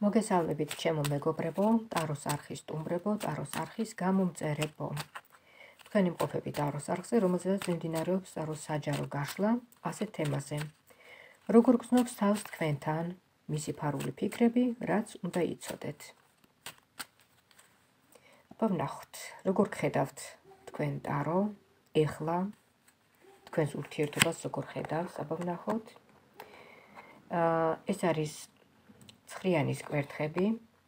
მოგესალმებით ჩემო მეგობრებო, ტაროს არხის სტუმრებო, ტაროს არხის გამომწერებო. თქვენი მყოფები ტაროს არხზე, რომელზედაც მიმდინარეობს ტაროს საჯარო გაშლა ასეთ თემაზე. როგორ გრძნობს თავს თქვენთან მისი ფარული ფიქრები, რაც უნდა იცოდეთ. აბა ვნახოთ, როგორ ხედავთ თქვენ ტარო, ეხლა თქვენს ურთიერთობას როგორ ხედავს, აბა ვნახოთ. ეს არის ცხრიანის კვერთხები.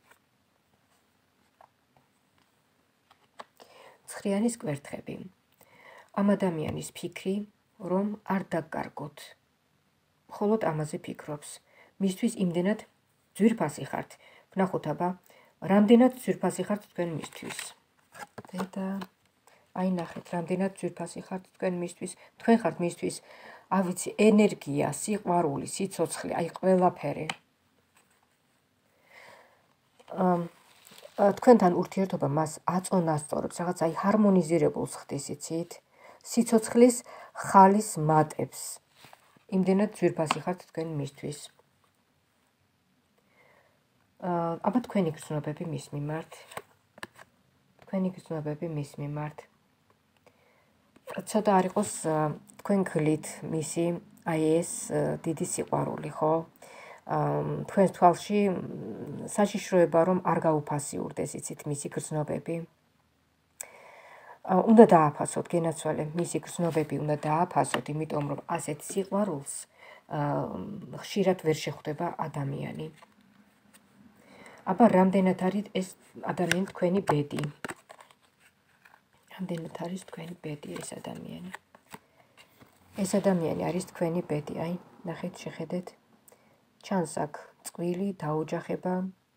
ცხრიანის კვერთხები. ამ ადამიანის ფიქრი, რომ არ დაგკარგოთ. მხოლოდ ამაზე ფიქრობს. მისთვის იმდენად ძვირფასი ხართ. ვნახოთ აბა, რამდენად ძვირფასი ხართ თქვენ მისთვის. და აი ნახეთ, რამდენად ძვირფასი ხართ თქვენ მისთვის. თქვენ ხართ მისთვის, ავიცი, ენერგია, სიყვარული, სიცოცხლე, აი ყველაფერი. თქვენთან ურთიერთობა მას აწონასწორებს, რაღაც აი ჰარმონიზირებულს ხდის, იცით? სიცოცხლის ხალის მატებს. იმდენად ძვირფასი ხართ თქვენ მისთვის. აბა თქვენი გრძნობები მის მიმართ. თქვენი გრძნობები მის მიმართ. ცოტა არ იყოს თქვენ გლით მისი აი ეს დიდი სიყვარული, ხო? თქვენს თვალში საშიშროება რომ არ გაუფასიურდეს, იცით, მისი გრძნობები. უნდა დააფასოთ, გენაცვალე, მისი გრძნობები უნდა დააფასოთ, იმიტომ რომ ასეთ სიყვარულს ხშირად ვერ შეხვდება ადამიანი. აბა რამდენად არის ეს ადამიანი თქვენი ბედი? რამდენად არის თქვენი ბედი ეს ადამიანი? ეს ადამიანი არის თქვენი ბედი, აი, ნახეთ, შეხედეთ. ჩანს აქ წყვილი, დაოჯახება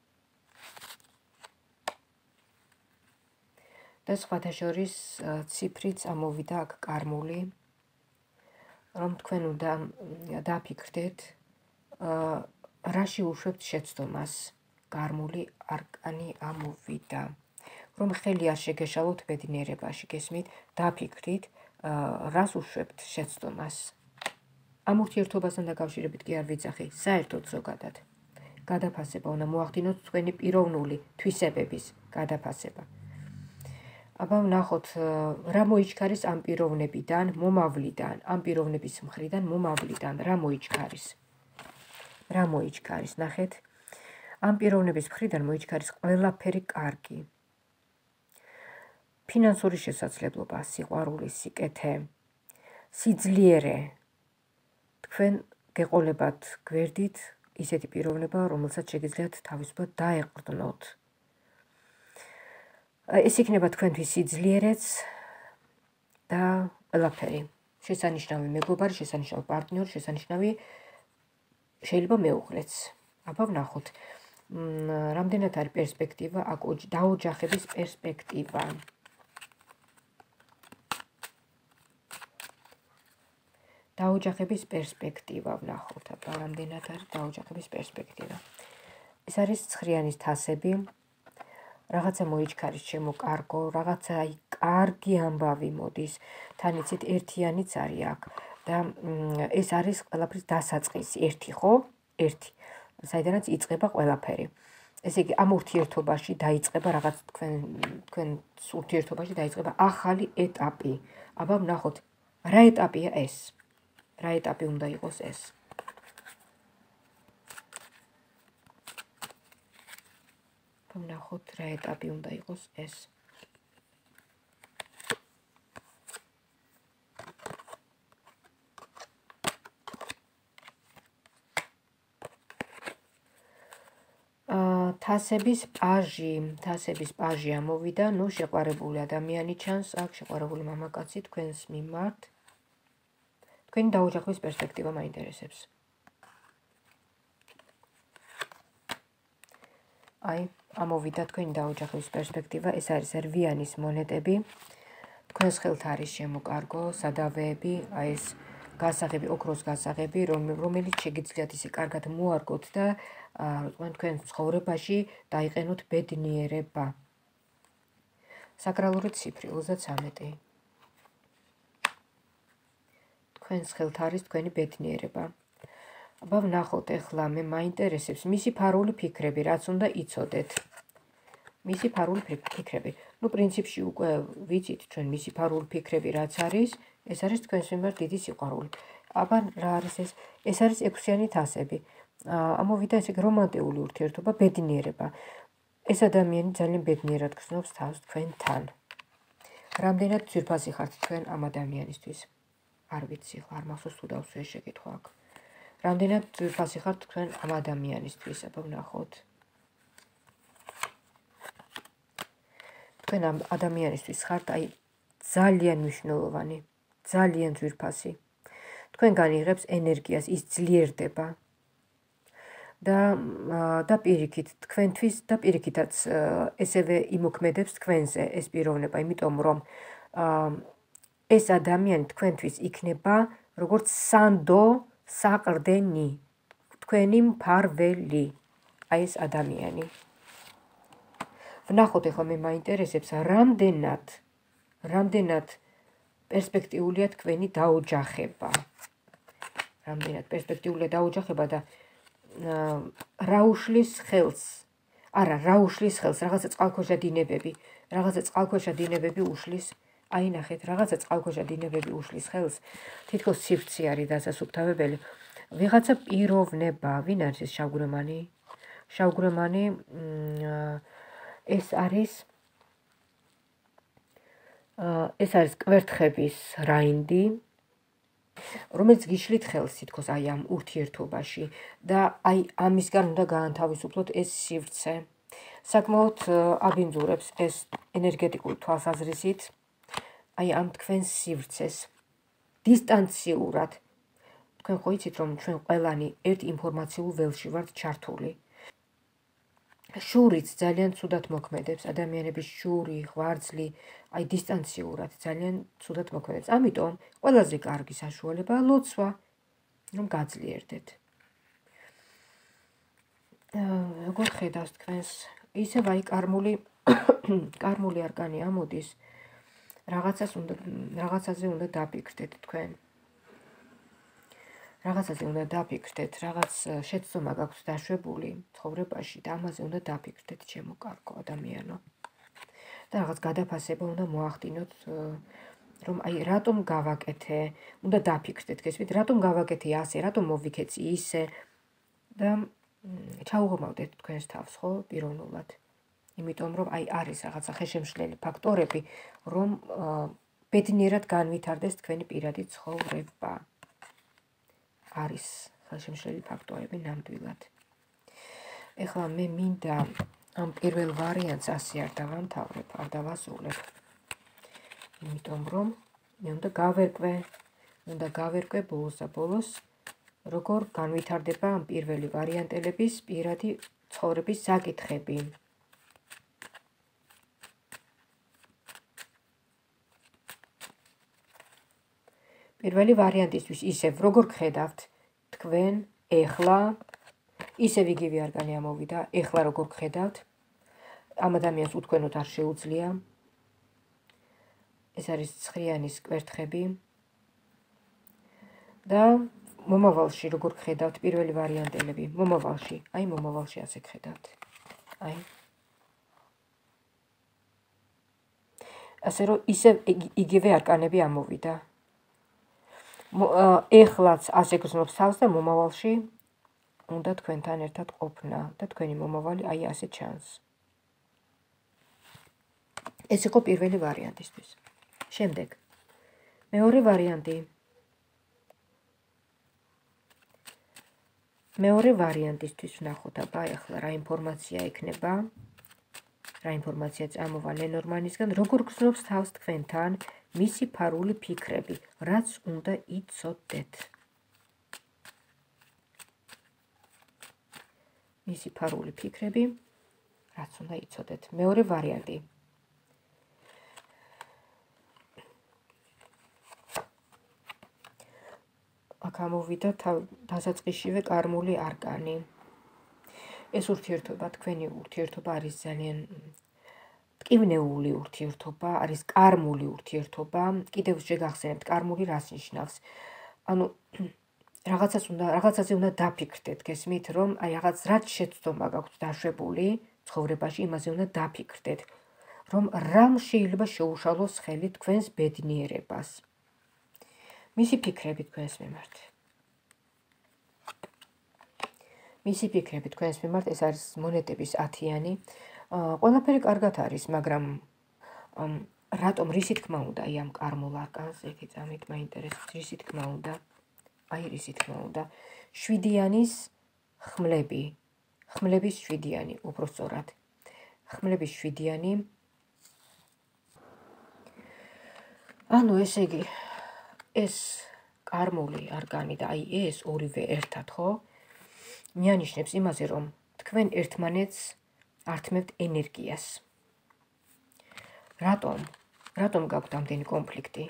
და სხვათა შორის ციფრიც ამოვიდა აქ კარმული, რომ თქვენ უნდა დაფიქრდეთ, რაში უშვებთ შეცდომას. კარმული არკანი ამოვიდა, რომ ხელი არ შეგეშალოთ ბედნიერებაში, გესმით, დაფიქრდით, რას უშვებთ შეცდომას. ამ ურთიერთობასთან დაკავშირებით კი არ ვიცახი, საერთოდ ზოგადად. გადაფასება უნდა მოახდინოთ თქვენი პიროვნული თვისებების გადაფასება. აბა ვნახოთ, რა მოიჩქარის ამ პიროვნებიდან, მომავლიდან, ამ პიროვნების მხრიდან, მომავლიდან, რა მოიჩქარის. რა მოიჩქარის, ნახეთ. ამ პიროვნების მხრიდან მოიჩქარის ყველაფერი კარგი. ფინანსური შესაძლებლობა, სიყვარული, სიკეთე, სიძლიერე. თქვენ გეყოლებათ გვერდით ისეთი პიროვნება, რომელსაც შეგიძლიათ თავისუფლად დაეყრდნოთ. ეს იქნება თქვენთვის სიძლიერეც და ყველაფერი. შესანიშნავი მეგობარი, შესანიშნავი პარტნიორი, შესანიშნავი შეიძლება მეუღლეც. აბა ვნახოთ, რამდენად არის პერსპექტივა, დაოჯახების პერსპექტივა. დაოჯახების პერსპექტივა ვნახოთ, აბა რამდენად არის დაოჯახების პერსპექტივა. ეს არის ცხრიანის თასები. რაღაცა მოიჩქარის ჩემო კარგო, რაღაცა აი კარგი ამბავი მოდის, თან იცით, ერთიანიც არის აქ და ეს არის ყველაფრის დასაწყისი, ერთი, ხო? ერთი, საიდანაც იწყება ყველაფერი. ესე იგი, ამ ურთიერთობაში დაიწყება რაღაც თქვენ ურთიერთობაში დაიწყება ახალი ეტაპი. აბა ვნახოთ, რა ეტაპია ეს? რა ეტაპი უნდა იყოს ეს? ვნახოთ, რა ეტაპი უნდა იყოს ეს. თასების პაჟი ამოვიდა, ნუ შეყვარებული ადამიანი ჩანს, აქ შეყვარებული მამაკაცი თქვენს მიმართ. თქვენი დაოჯახების პერსპექტივა მაინტერესებს. აი, ამოვიდა თქვენი დაოჯახების პერსპექტივა, ეს არის რვიანის მონეტები. თქვენს ხელთ არის შემოკარგო, სადავეები, აი ეს გასაღები, ოქროს გასაღები, რომელიც შეგიძლიათ ისე კარგად მოარგოთ და თქვენ ცხოვრებაში დაიყენოთ ბედნიერება. საკრალური ციფრი 33. თქვენს ხელთ არის თქვენი ბედნიერება. აბა ვნახოთ ახლა მე მაინტერესებს მისი ფარული ფიქრები, რაც უნდა იცოდეთ. მისი ფარული ფიქრები. ნუ პრინციპში უკვე ვიცით ჩვენ მისი ფარული ფიქრები რაც არის, ეს არის თქვენს მიმართ დიდი სიყვარული. აბა რა არის ეს? ეს არის 6-იანი თასები. ამოვიდა ესე რომანტიკული ურთიერთობა, ბედნიერება. ეს ადამიანი ძალიან ბედნიერად გრძნობს თავს თქვენთან. რამდენად ძვირფასი ხართ თქვენ ამ ადამიანისთვის? არ ვიცი, არ მახსოვს თუ დავსვე ეს შეკითხვა აქ. რამდენად ძვირფასი ხართ თქვენ ამ ადამიანისთვის? აბა ვნახოთ. თქვენ ამ ადამიანისთვის ხართ აი ძალიან მნიშვნელოვანი, ძალიან ძვირფასი. თქვენგან იღებს ენერგიას, ის ძლიერდება. და პირიქით, თქვენთვის და პირიქითაც ესევე იმოქმედებს თქვენზე ეს პიროვნება, იმიტომ რომ ეს ადამიანი თქვენთვის იქნება როგორც სანდო საყრდენი, თქვენი მფარველი, აი ეს ადამიანი. ვნახოთ ახლა მე მაინტერესებს რამდენად პერსპექტიულია თქვენი დაოჯახება. რამდენად პერსპექტიულია დაოჯახება და რა უშლის ხელს? არა, რა უშლის ხელს? რაღაცა წყალქვეშა დინებები უშლის. აი ნახეთ, რაღაცა წყალქვეშა დინებები უშლის ხელს. თითქოს სივრცე არის დასასუფთავებელი. ვიღაცა პიროვნება, ვინ არის ეს შავგვრემანი? შავგვრემანი ეს არის კვერთხების რაინდი, რომელიც გიშლით ხელს თითქოს აი ამ ურთიერთობაში და აი ამისგან უნდა გაანთავისუფლოთ ეს სივრცე. საკმაოდ აბინძურებს ეს ენერგეტიკული თვალსაზრისით აი ამ თქვენს სივრცეს დისტანციურად. თქვენ ხო იცით რომ ჩვენ ყველანი ერთ ინფორმაციულ ველში ვართ ჩართული. შურიც ძალიან ცუდად მოქმედებს, ადამიანების შური, ღვიძლი, აი დისტანციურად ძალიან ცუდად მოქმედებს. ამიტომ ყველაზე კარგი საშუალებაა ლოცვა, რომ გაძლიერდეთ. როგორ ხედავს თქვენს? ისევ აი კარმული არკანი ამოდის. რაღაცაზე უნდა დაფიქრდეთ თქვენ. რაღაცაზე უნდა დაფიქრდეთ, რაღაც შეცდომა გაქვთ დაშვებული ცხოვრებაში და ამაზე უნდა დაფიქრდეთ, ჩემო კარგო ადამიანო. და რაღაც გადაფასება უნდა მოახდინოთ, რომ აი რატომ გავაკეთე, უნდა დაფიქრდეთ, გესმით, რატომ გავაკეთე ასე, რატომ მოვიქეცი ისე და ჩაუღმავდეთ თქვენს თავს, ხო, პიროვნულად. იმიტომ რომ აი არის რაღაცა ხელშემშლელი ფაქტორები, რომ ბედნიერად განვითარდეს თქვენი პირადი ცხოვრება. არის ხელშემშლელი ფაქტორები ნამდვილად. ეხლა მე მინდა ამ პირველ ვარიანტს ასე არ დავამთავრებ, არ დავასრულებ. იმიტომ რომ მე უნდა გავერკვე ბოლოს და ბოლოს, როგორ განვითარდება ამ პირველი ვარიანტელების პირადი ცხოვრების საკითხები. პირველი ვარიანტისთვის ისევ როგორ გხედავთ თქვენ ეხლა, ისევ იგივე არკანი ამოვიდა, ეხლა როგორ გხედავთ, ამ ადამიანს უთქვენოთ არ შეუძლია. ეს არის ცხრიანის კვერთხები და მომავალში როგორ გხედავთ პირველი ვარიანტელები, მომავალში ასე გხედავთ. აი ასე რომ ისევ იგივე არკანები ამოვიდა. ეხლაც ასე გრძნობს თავს და მომავალში უნდა თქვენთან ერთად ყოფნა და თქვენი მომავალი აი ასე ჩანს. ეს იყო პირველი ვარიანტისთვის. შემდეგ მეორე ვარიანტი. მეორე ვარიანტისთვის ვნახოთ აბა ეხლა რა ინფორმაცია ექნება. რა ინფორმაცია წამოვა ლენორმანისგან, როგორ გრძნობს თავს თქვენთან მისი ფარული ფიქრები, რაც უნდა იცოდეთ. მისი ფარული ფიქრები, რაც უნდა იცოდეთ. მეორე ვარიანტი. აქ ამოვიდა დასაწყისშივე კარმული არკანი. ეს ურთიერთობა, თქვენი ურთიერთობა არის ძალიან ტკივნეული ურთიერთობა, არის კარმული ურთიერთობა. კიდევ შეგახსენებთ, კარმული რას ნიშნავს? ანუ რაღაცაზე უნდა დაფიქრდეთ, გესმით, რომ აი რაღაც რაც შეცდომა გაქვთ დაშვებული ცხოვრებაში, იმაზე უნდა დაფიქრდეთ, რომ რამ შეიძლება შეუშალოს ხელი თქვენს ბედნიერებას. მისი ფიქრები თქვენს მიმართ. მისი ფიქრები თქვენს მიმართ, ეს არის მონეტების 10-იანი. ყველაფერი კარგად არის, მაგრამ რატომ რისი თქმა უნდა აი ამ კარმულ არკანს ერთი წამით მაინტერესებს რისი თქმა უნდა. აი რისი თქმა უნდა. 7-იანის ხმლები. ხმლების 7-იანი, უпростоრად. ხმლების 7-იანი. ანუ ესე იგი, ეს კარმული არკანი და აი ეს ორივე ერთად, ხო? მიანიშნებს იმაზე, რომ თქვენ ერთმანეთს ართმევთ ენერგიას. რატომ გაქვთ ამდენი კონფლიქტი?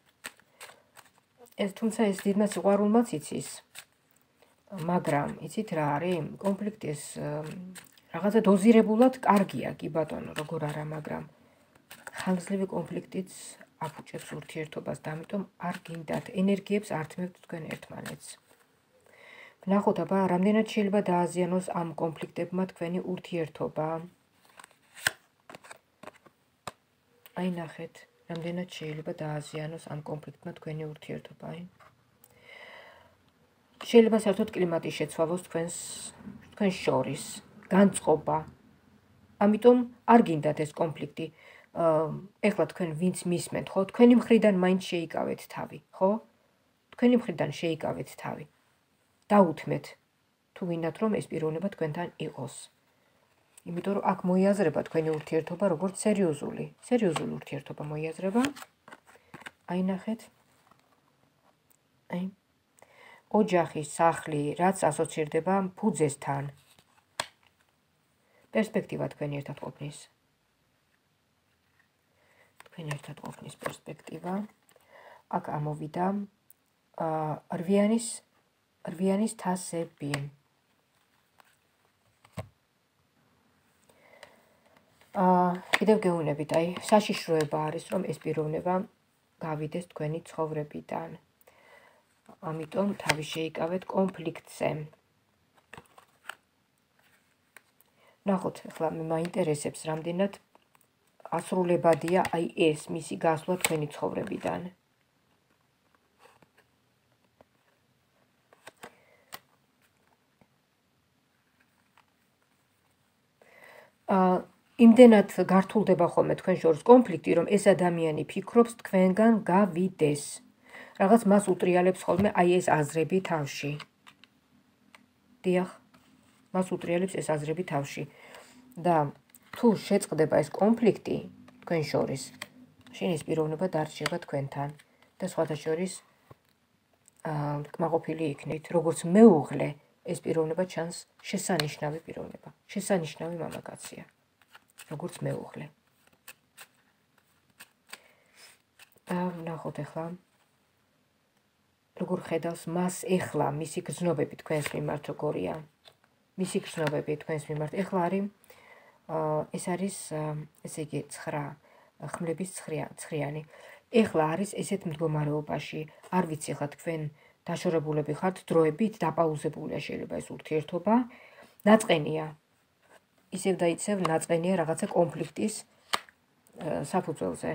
თუმცა ეს დიდმა სიყვარულმაც იცის. მაგრამ იცით რა არის? კონფლიქტის რაღაცა დოზირებულად კარგია, კი ბატონო, როგორ არა, მაგრამ ხანგრძლივი კონფლიქტიც აფუჭებს ურთიერთობას და ამიტომ არ გინდათ ენერგიებს ართმევთ თქვენ ერთმანეთს. ვნახოთ, აბა, რამდენად შეიძლება დააზიანოს ამ კონფლიქტებმა თქვენი ურთიერთობა. აი ნახეთ, რამდენად შეიძლება დააზიანოს ამ კონფლიქტმა თქვენი ურთიერთობა. შეიძლება საერთოდ კლიმატი შეცვალოს თქვენ შორის, განწყობა. ამიტომ არ გინდათ ეს კონფლიქტი. ეხლა თქვენ ვინც მისმენთ, ხო? თქვენი მხრიდან მაინც შეიკავეთ თავი, ხო? თქვენი მხრიდან შეიკავეთ თავი. დაუთმეთ, თუ გინდათ რომ ეს პიროვნება თქვენთან იყოს. იმიტომ რომ აქ მოიაზრება თქვენი ურთიერთობა როგორც სერიოზული ურთიერთობა მოიაზრება. აი ნახეთ. აი ოჯახი, სახლი, რაც ასოცირდება ფუძესთან. პერსპექტივა თქვენი ერთად ყოფნის. თქვენი ერთად ყოფნის პერსპექტივა. აქ ამოვიდა 8-იანის თასები. კიდევ გეუბნებით, აი, საშიშროება არის, რომ ეს პიროვნება გავიდეს თქვენი ცხოვრებიდან. ამიტომ თავი შეიკავეთ კონფლიქტზე. ნახოთ, ახლა მე მაინტერესებს, რამდენად ასრულებადია აი ეს მისი გასვლა თქვენი ცხოვრებიდან. იმდენად გართულდება ხოლმე თქვენ შორის კონფლიქტი, რომ ეს ადამიანი ფიქრობს თქვენგან გავიდეს. რაღაც მას უტრიალებს ხოლმე აი ეს აზრები თავში. დიახ, მას უტრიალებს ეს აზრები თავში. და თუ შეწყდება ეს კონფლიქტი თქვენ შორის, შინ ეს პიროვნება დარჩება თქვენთან და სხვათა შორის კმაყოფილი იქნებით. როგორც მეუღლე, ეს პიროვნება ჩანს შესანიშნავი პიროვნება, შესანიშნავი მამაკაცია. როგორც მეუღლე. და ვნახოთ ახლა როგორ ხედავს მას ეხლა მისი გრძნობები თქვენს მიმართ როგორია. მისი გრძნობები თქვენს მიმართ ეხლა არის ეს არის ესე იგი 9 ხმლების 9-იანი. ეხლა არის ესეთ მდგომარეობაში, არ ვიცი ახლა თქვენ დაშორებულები ხართ დროებით, დაპაუზებულია შეიძლება ეს ურთიერთობა. ნაწყენია. ისევ და ისევ ნაწყენია რაღაცა კონფლიქტის საფუძველზე.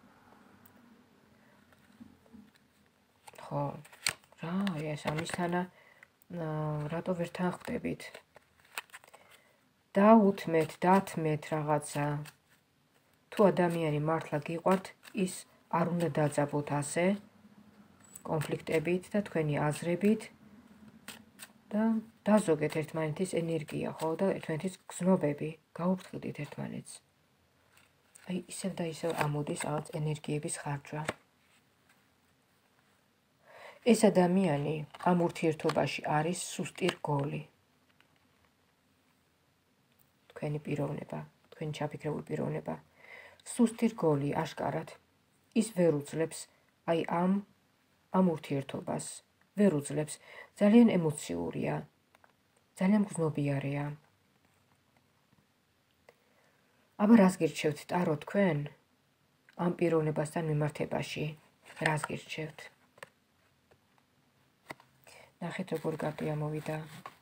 ხო, რა, ეს ამისთანა რატო ვერ თანხმდებით? დაუთმეთ, დათმეთ რაღაცა. თუ ადამიანი მართლა გიყვართ, ის არ უნდა დაძაბოთ ასე კონფლიქტებით და თქვენი აზრებით და დაზოგეთ ერთმანეთის ენერგია, ხო, და ერთმანეთის გზნობები, გაუფრთხილდით ერთმანეთს. აი, ისევ და ისევ ამოდის რაღაც ენერგიების ხარჯვა. ეს ადამიანი ამ ურთიერთობაში არის სუსტი რგოლი. თქვენი პიროვნება, თქვენი ჩაფიქრებული პიროვნება. სუსტი რგოლი, აშკარად. ის ვერ უძლებს აი ამ ურთიერთობას. ვერ უძლებს. ძალიან ემოციურია. ძალიან გრძნობიარეა. აბა რას გირჩევთ ტარო თქვენ ამ პიროვნებასთან მიმართებაში? რას გირჩევთ? ნახეთ როგორ კარტი ამოვიდა.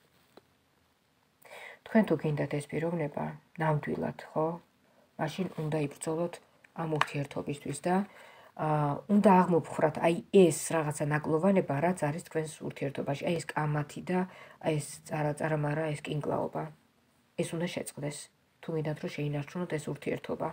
თქვენ თუ გინდათ ეს პიროვნება ნამდვილად, ხო? მაშინ უნდა იბრძოლოთ ამ ურთიერთობისთვის და უნდა აღმოფხრათ აი ეს რაღაცა ნაკლოვანება, რაც არის თქვენს ურთიერთობაში, აი ეს კამათი და აი ეს წარამარა, ეს კინკლაობა. ეს უნდა შეწყდეს. თუ გინდათ რომ შეინარჩუნოთ ეს ურთიერთობა.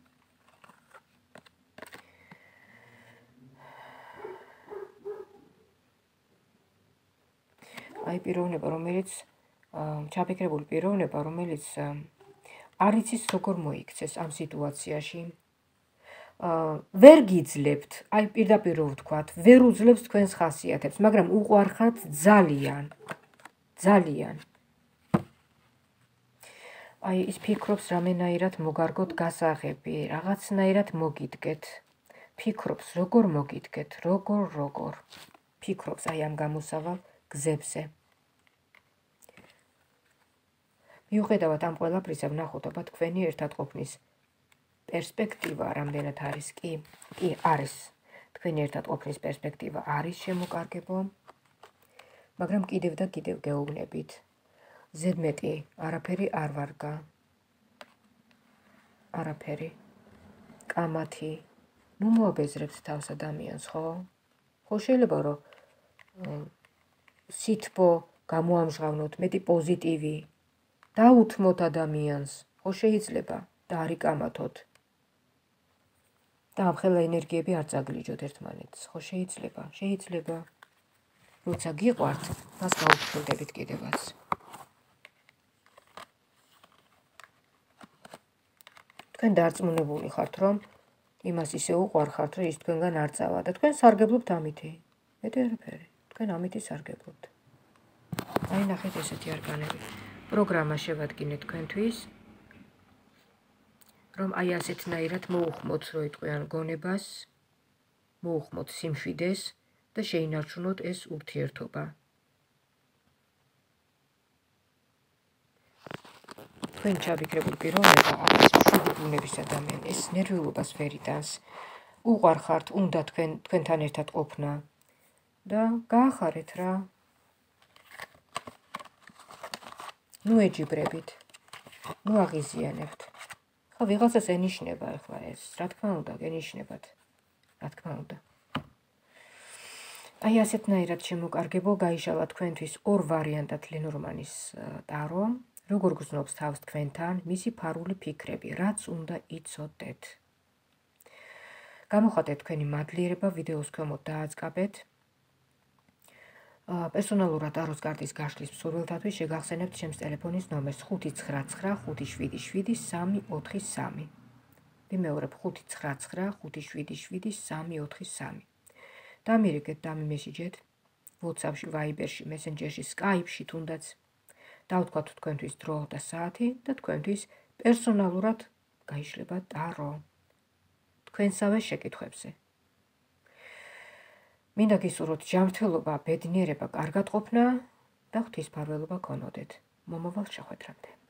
აი პიროვნება, რომელიც ჩაფიქრებული პიროვნება, რომელიც არ იცის როგორ მოიქცეს ამ სიტუაციაში. ვერ გიძლებთ, აი პირდაპირ ვთქვათ, ვერ უძლებს თქვენს ხასიათებს, მაგრამ უყვარხართ ძალიან. ძალიან. აი ის ფიქრობს რამენაირად მოგარგოთ გასაღები, რაღაცნაირად მოგიდგეთ. ფიქრობს როგორ მოგიდგეთ, როგორ. ფიქრობს აი ამ გამოსავალ გზებზე. მიუხედავად ამ ყველაფრისა, ვნახოთ აბა თქვენი ერთად ყოფნის პერსპექტივა რამდენად არის კი არის. თქვენი ერთად ყოფნის პერსპექტივა არის შემოკარგებო, მაგრამ კიდევ და კიდევ გეუბნებით. ზედმეტი არაფერი არ ვარგა. არაფერი. კამათი. ნუ მოაბეზრებთ თავს ადამიანს, ხო? ხო შეიძლება რომ სითბო გამოამჟღავნოთ, მეტი პოზიტივი. დაუთმოთ ადამიანს, ხო შეიძლება და არ იკამათოთ. და ამხელა ენერგიები არ წაგლიჯოთ ერთმანეთს, ხო შეიძლება. როცა გიყვართ, მას გაუფრთხილდებით კიდევაც. თქვენ დარწმუნებული ხართ, რომ იმას ისე უყვარხართ, რომ ის თქვენგან არ წავა და თქვენ სარგებლობთ ამითი. მეტი არაფერი, თქვენ ამითი სარგებლობთ. აი ნახეთ ესეთი არგანები. პროგრამა შევადგინეთ თქვენთვის, რომ აი ასეთნაირად მოუხმოთ როიტყვიან გონებას, მოუხმოთ სიმშვიდეს და შეინარჩუნოთ ეს ურთიერთობა. თქვენ ჩაფიქრებული პიროვნება არის მშვიდი ბუნების ადამიანი, ეს ნერვიულობას ვერ იტანს. უყვარხართ, უნდა თქვენთან ერთად ყოფნა და გაახარეთ რა. ნუ ეჯიბრებით, ნუ აღიზიანებთ. ხო, ვიღაცას ენიშნება ახლა ეს, რა თქმა უნდა, გენიშნებათ, რა თქმა უნდა. აი ასეთნაირად შემოკარგებო, გაიშალა თქვენთვის ორ ვარიანტად ლენორმანის ტარო, როგორ გრძნობს თავს თქვენთან მისი ფარული ფიქრები, რაც უნდა იცოდეთ. გამოხატეთ თქვენი მადლიერება, ვიდეოს ქვემოთ დააწყაბეთ. პერსონალურად ტაროს კარტის გაშლის მსურველთათვის შეგახსენებთ ჩემს ტელეფონის ნომერს 599577343. ვიმეორებ 599577343. დამირეკეთ, დამიმესიჯეთ WhatsApp-ში, Viber-ში, Messenger-ში, Skype-ში თუნდაც. დავთქვათ თქვენთვის დრო და საათი და თქვენთვის პერსონალურად გაიშლება ტარო. თქვენსავე შეკითხვებზე. მინდა გისურვოთ ჯანმრთელობა, ბედნიერება, კარგად ყოფნა და ღვთისმფარველობა გქონოდეთ. მომავალ შეხვედრამდე.